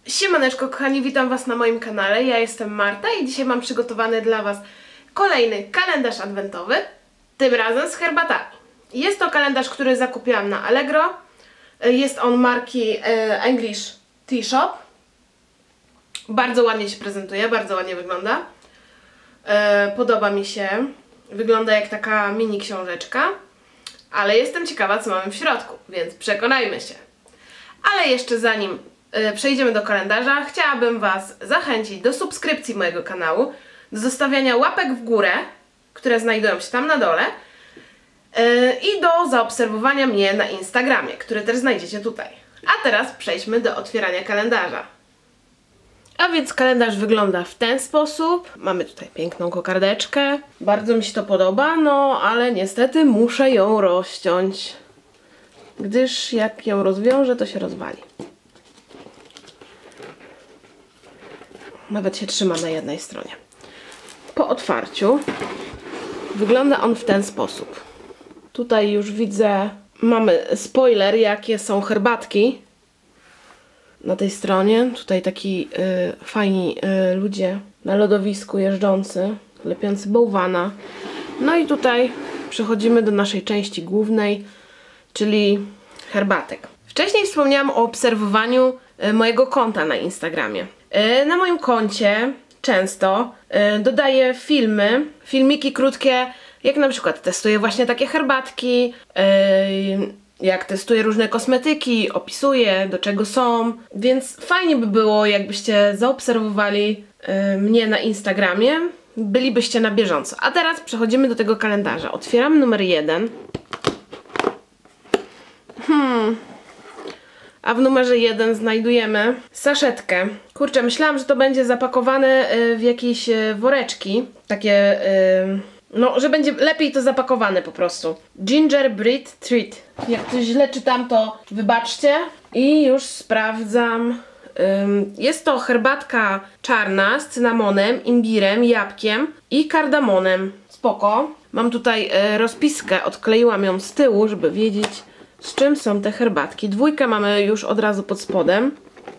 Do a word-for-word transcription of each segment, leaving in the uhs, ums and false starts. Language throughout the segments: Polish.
Siemaneczko kochani, witam Was na moim kanale, ja jestem Marta i dzisiaj mam przygotowany dla Was kolejny kalendarz adwentowy, tym razem z herbatami. Jest to kalendarz, który zakupiłam na Allegro, jest on marki English Tea Shop. Bardzo ładnie się prezentuje, bardzo ładnie wygląda, podoba mi się, wygląda jak taka mini książeczka, ale jestem ciekawa, co mamy w środku, więc przekonajmy się. Ale jeszcze zanim przejdziemy do kalendarza, chciałabym Was zachęcić do subskrypcji mojego kanału, do zostawiania łapek w górę, które znajdują się tam na dole, i do zaobserwowania mnie na Instagramie, który też znajdziecie tutaj. A teraz przejdźmy do otwierania kalendarza. A więc kalendarz wygląda w ten sposób. Mamy tutaj piękną kokardeczkę. Bardzo mi się to podoba, no ale niestety muszę ją rozciąć, gdyż jak ją rozwiążę, to się rozwali. Nawet się trzyma na jednej stronie. Po otwarciu wygląda on w ten sposób. Tutaj już widzę, mamy spoiler, jakie są herbatki na tej stronie. Tutaj taki y, fajni y, ludzie na lodowisku jeżdżący, lepiący bałwana. No i tutaj przechodzimy do naszej części głównej, czyli herbatek. Wcześniej wspomniałam o obserwowaniu y, mojego konta na Instagramie. Y, na moim koncie często y, dodaję filmy, filmiki krótkie, jak na przykład testuję właśnie takie herbatki, yy, jak testuję różne kosmetyki, opisuję, do czego są, więc fajnie by było, jakbyście zaobserwowali yy, mnie na Instagramie, bylibyście na bieżąco. A teraz przechodzimy do tego kalendarza. Otwieramy numer jeden. Hmm. A w numerze jeden znajdujemy saszetkę. Kurczę, myślałam, że to będzie zapakowane yy, w jakieś yy, woreczki, takie... Yy, No, że będzie lepiej to zapakowane po prostu. Gingerbread Treat. Jak coś źle czytam, to wybaczcie. I już sprawdzam. Ym, jest to herbatka czarna z cynamonem, imbirem, jabłkiem i kardamonem. Spoko. Mam tutaj y, rozpiskę, odkleiłam ją z tyłu, żeby wiedzieć, z czym są te herbatki. Dwójkę mamy już od razu pod spodem.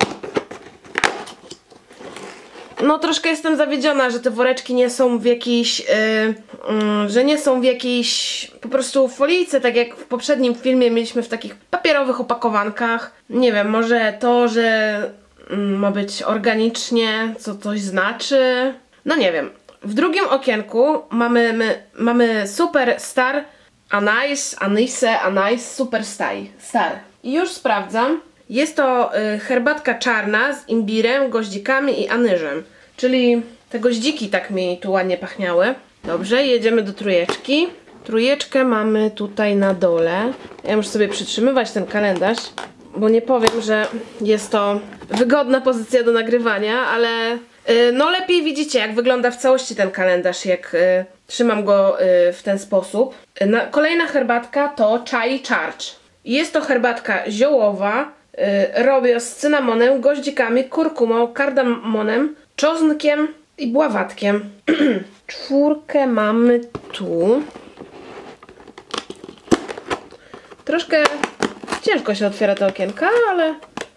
No troszkę jestem zawiedziona, że te woreczki nie są w jakiejś, yy, yy, że nie są w jakiejś po prostu folijce, tak jak w poprzednim filmie mieliśmy w takich papierowych opakowankach. Nie wiem, może to, że yy, ma być organicznie, co coś znaczy. No nie wiem. W drugim okienku mamy, my, mamy Super Star Anise, Anise, Anise, Super Star. Star. I już sprawdzam. Jest to y, herbatka czarna z imbirem, goździkami i anyżem. Czyli te goździki tak mi tu ładnie pachniały. Dobrze, jedziemy do trójeczki. Trójeczkę mamy tutaj na dole. Ja muszę sobie przytrzymywać ten kalendarz, bo nie powiem, że jest to wygodna pozycja do nagrywania, ale y, no lepiej widzicie, jak wygląda w całości ten kalendarz, jak y, trzymam go y, w ten sposób. Y, na, kolejna herbatka to Chai Charge. Jest to herbatka ziołowa. Yy, robię z cynamonem, goździkami, kurkumą, kardamonem, czosnkiem i bławatkiem. Czwórkę mamy tu. Troszkę ciężko się otwiera te okienka, ale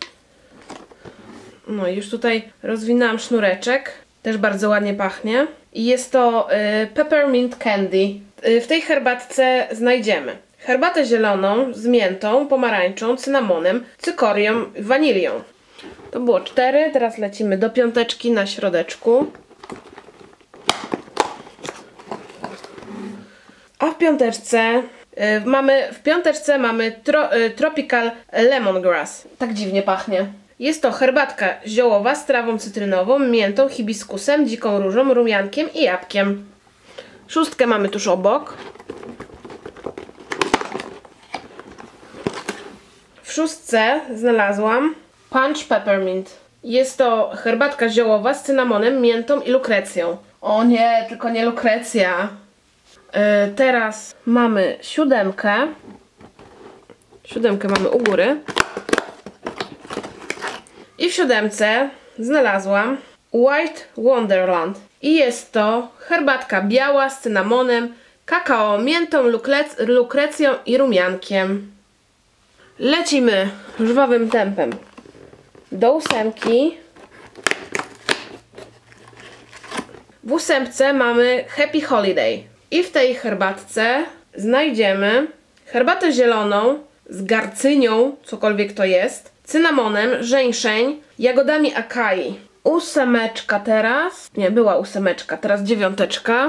no już tutaj rozwinęłam sznureczek. Też bardzo ładnie pachnie. I jest to yy, Peppermint Candy. Yy, w tej herbatce znajdziemy herbatę zieloną z miętą, pomarańczą, cynamonem, cykorią, wanilią. To było cztery, teraz lecimy do piąteczki na środeczku. A w piąteczce y, mamy, w piąteczce mamy tro, y, Tropical Lemongrass. Tak dziwnie pachnie. Jest to herbatka ziołowa z trawą cytrynową, miętą, hibiskusem, dziką różą, rumiankiem i jabłkiem. Szóstkę mamy tuż obok. W szóstce znalazłam Punch Peppermint. Jest to herbatka ziołowa z cynamonem, miętą i lukrecją. O nie, tylko nie lukrecja. Yy, teraz mamy siódemkę. Siódemkę mamy u góry. I w siódemce znalazłam White Wonderland. I jest to herbatka biała z cynamonem, kakao, miętą, lukrec lukrecją i rumiankiem. Lecimy żwawym tempem do ósemki. W ósemce mamy Happy Holiday. I w tej herbatce znajdziemy herbatę zieloną z garcynią, cokolwiek to jest, cynamonem, żeńszeń, jagodami akai. Ósemeczka teraz. Nie, była ósemeczka, teraz dziewiąteczka.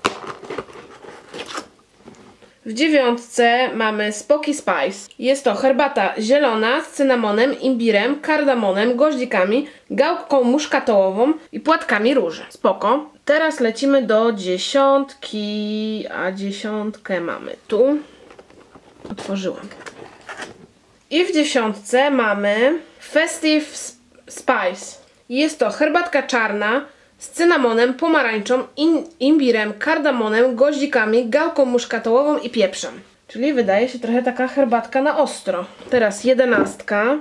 W dziewiątce mamy Spooky Spice. Jest to herbata zielona z cynamonem, imbirem, kardamonem, goździkami, gałką muszkatołową i płatkami róży. Spoko. Teraz lecimy do dziesiątki, a dziesiątkę mamy tu. Otworzyłam. I w dziesiątce mamy Festive Spice. Jest to herbatka czarna z cynamonem, pomarańczą, in, imbirem, kardamonem, goździkami, gałką muszkatołową i pieprzem. Czyli wydaje się trochę taka herbatka na ostro. Teraz jedenastka.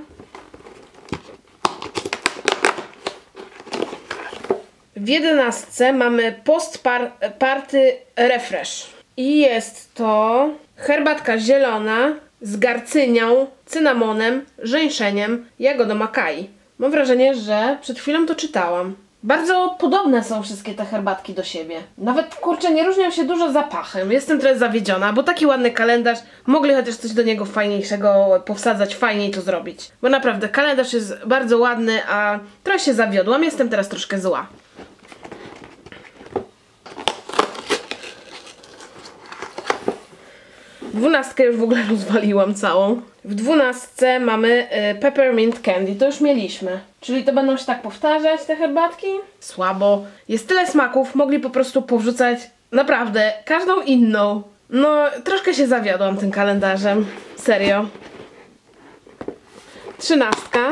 W jedenastce mamy Post Party Refresh. I jest to herbatka zielona z garcynią, cynamonem, żeńszeniem, jagodą akai. Mam wrażenie, że przed chwilą to czytałam. Bardzo podobne są wszystkie te herbatki do siebie. Nawet, kurczę, nie różnią się dużo zapachem. Jestem trochę zawiedziona, bo taki ładny kalendarz, mogli chociaż coś do niego fajniejszego powsadzać, fajniej to zrobić. Bo naprawdę, kalendarz jest bardzo ładny, a trochę się zawiodłam. Jestem teraz troszkę zła. Dwunastkę już w ogóle rozwaliłam całą. W dwunastce mamy y, Peppermint Candy. To już mieliśmy. Czyli to będą się tak powtarzać te herbatki? Słabo. Jest tyle smaków, mogli po prostu powrzucać naprawdę każdą inną. No, troszkę się zawiodłam tym kalendarzem. Serio. Trzynastka.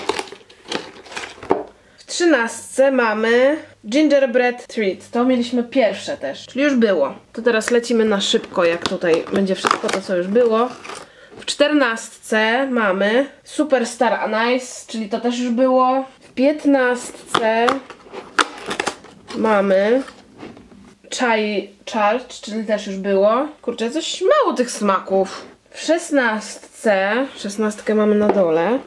W trzynastce mamy Gingerbread Treat. To mieliśmy pierwsze też. Czyli już było. To teraz lecimy na szybko, jak tutaj będzie wszystko to, co już było. W czternastce mamy Superstar Anise, czyli to też już było. W piętnastce mamy Chai Charge, czyli też już było. Kurczę, coś mało tych smaków. W szesnastce, szesnastkę mamy na dole.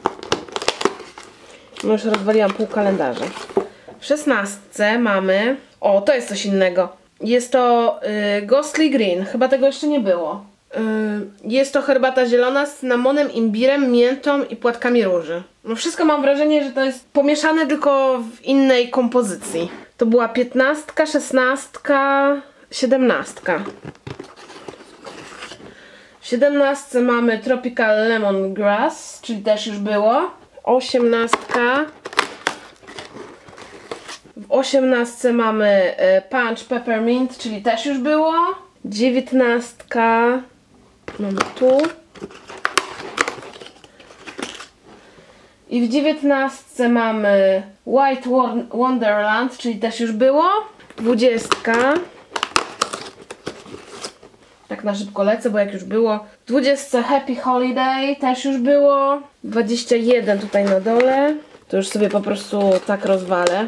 No już rozwaliłam pół kalendarza. W szesnastce mamy... O, to jest coś innego. Jest to y, Ghostly Green. Chyba tego jeszcze nie było. Y, jest to herbata zielona z cynamonem, imbirem, miętą i płatkami róży. No wszystko mam wrażenie, że to jest pomieszane tylko w innej kompozycji. To była piętnastka, szesnastka, siedemnastka. W siedemnastce mamy Tropical Lemongrass, czyli też już było. Osiemnastka. W osiemnastce mamy Punch Peppermint, czyli też już było. Dziewiętnastka mamy tu. I w dziewiętnastce mamy White Wonderland, czyli też już było. Dwudziestka. Tak na szybko lecę, bo jak już było. W dwudziestce Happy Holiday, też już było. dwadzieścia jeden tutaj na dole. To już sobie po prostu tak rozwalę.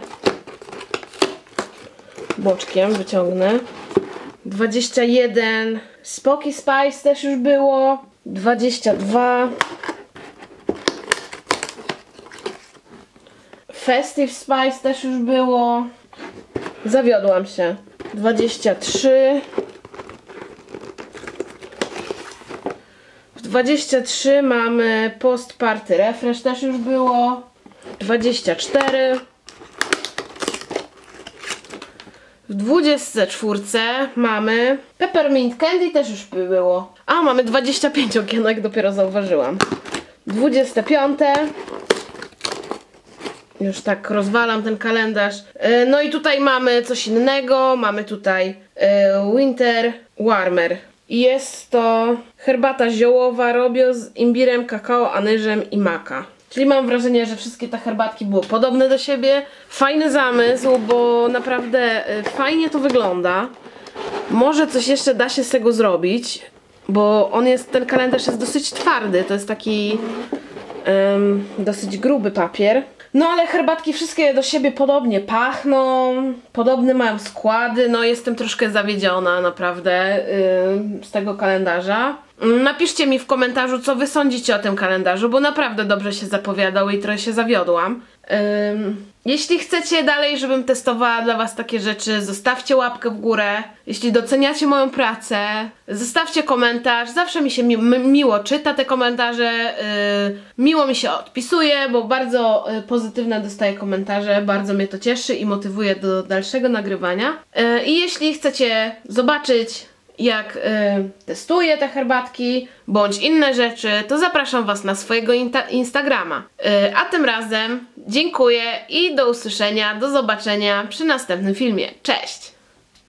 Boczkiem wyciągnę. dwadzieścia jeden Spooky Spice też już było. dwadzieścia dwa Festive Spice też już było. Zawiodłam się. dwadzieścia trzy. W dwadzieścia trzy mamy Post Party Refresh, też już było. dwadzieścia cztery. W dwudziestce czwórce mamy Peppermint Candy, też już było. A, mamy dwadzieścia pięć okienek, dopiero zauważyłam. dwudzieste piąte. Już tak rozwalam ten kalendarz. No i tutaj mamy coś innego. Mamy tutaj Winter Warmer. I jest to herbata ziołowa Robio z imbirem, kakao, anyżem i maka. Czyli mam wrażenie, że wszystkie te herbatki były podobne do siebie. Fajny zamysł, bo naprawdę fajnie to wygląda. Może coś jeszcze da się z tego zrobić, bo on jest, ten kalendarz jest dosyć twardy. To jest taki um, dosyć gruby papier. No ale herbatki wszystkie do siebie podobnie pachną, podobne mają składy. No jestem troszkę zawiedziona naprawdę yy, z tego kalendarza. Napiszcie mi w komentarzu, co wy sądzicie o tym kalendarzu, bo naprawdę dobrze się zapowiadał i trochę się zawiodłam. Ym, jeśli chcecie dalej, żebym testowała dla was takie rzeczy, zostawcie łapkę w górę. Jeśli doceniacie moją pracę, zostawcie komentarz. Zawsze mi się mi miło czyta te komentarze, yy, miło mi się odpisuje, bo bardzo yy, pozytywne dostaję komentarze, bardzo mnie to cieszy i motywuje do dalszego nagrywania. Yy, I jeśli chcecie zobaczyć, jak y, testuję te herbatki, bądź inne rzeczy, to zapraszam was na swojego Instagrama. Y, a tym razem dziękuję i do usłyszenia, do zobaczenia przy następnym filmie. Cześć!